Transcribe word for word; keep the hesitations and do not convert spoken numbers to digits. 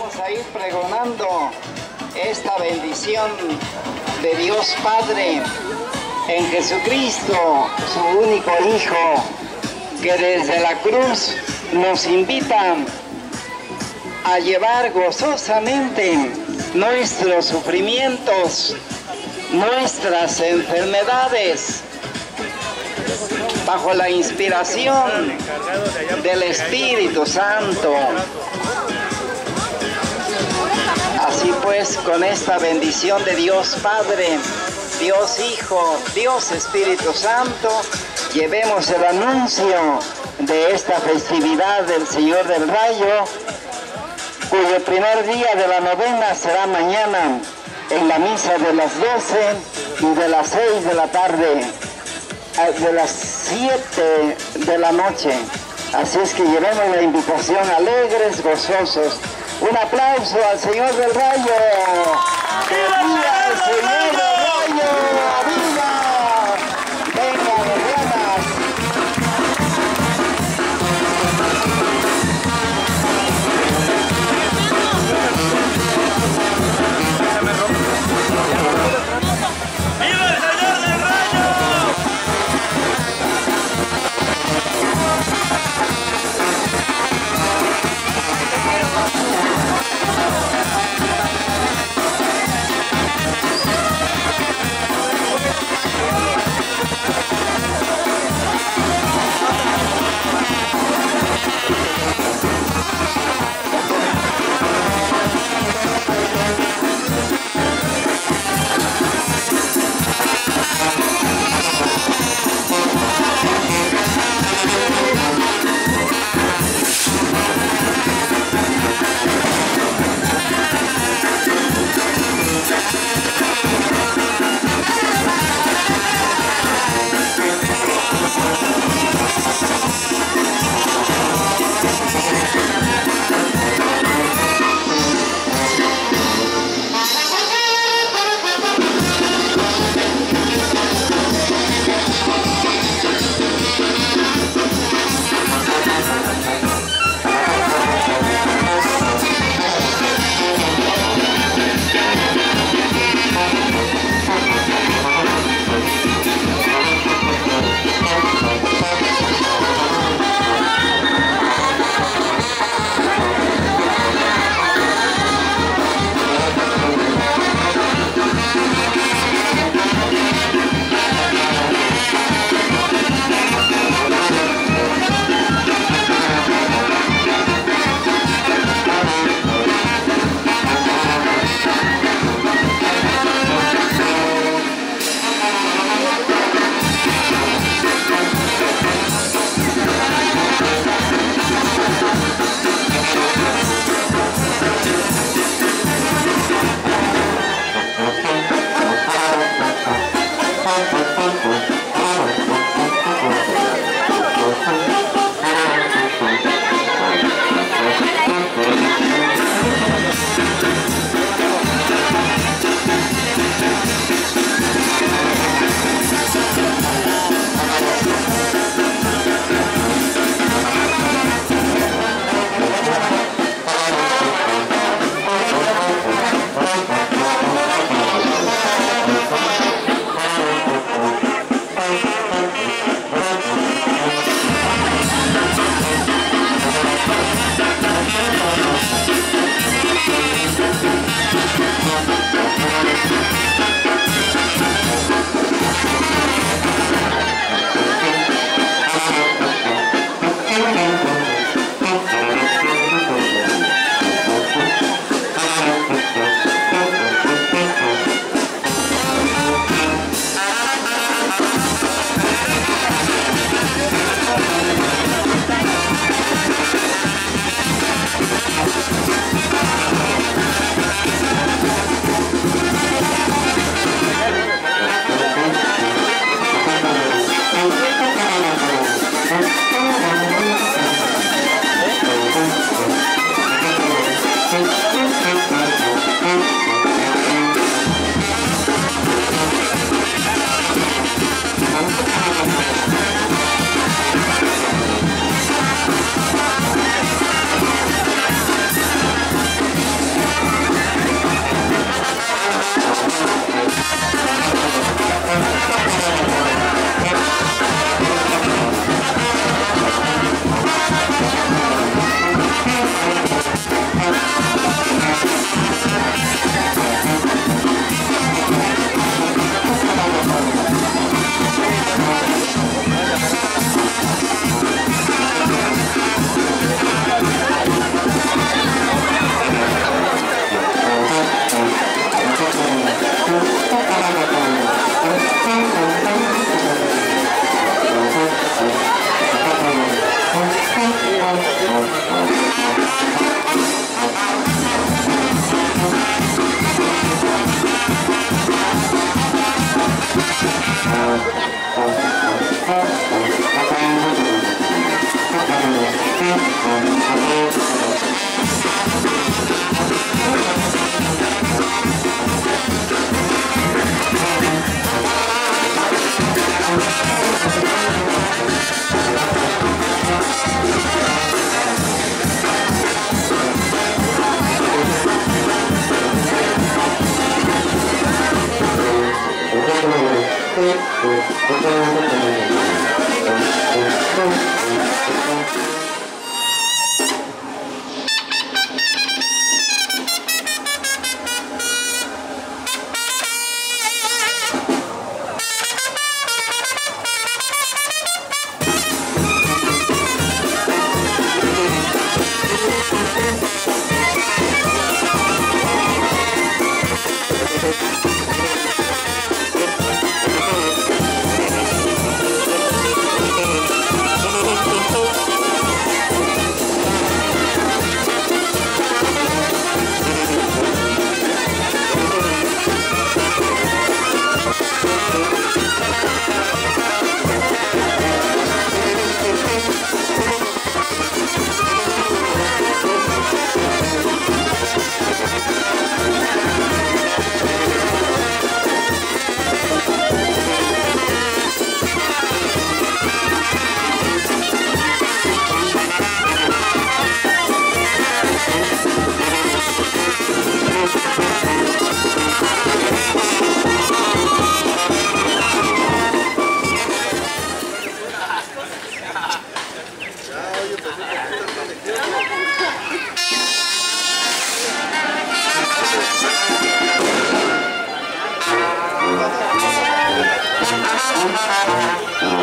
vamos a ir pregonando esta bendición de Dios Padre en Jesucristo, su único Hijo, que desde la cruz nos invita a llevar gozosamente nuestros sufrimientos, nuestras enfermedades, bajo la inspiración del Espíritu Santo. Así pues, con esta bendición de Dios Padre, Dios Hijo, Dios Espíritu Santo, llevemos el anuncio de esta festividad del Señor del Rayo, cuyo primer día de la novena será mañana en la misa de las doce y de las seis de la tarde, de las siete de la noche. Así es que llevemos la invitación alegres, gozosos. Un aplauso al Señor del Rayo. ¡Viva el Señor del Rayo! ¡Viva! ¡Venga, hermanas! ¡Viva el Señor del Rayo! Thank you.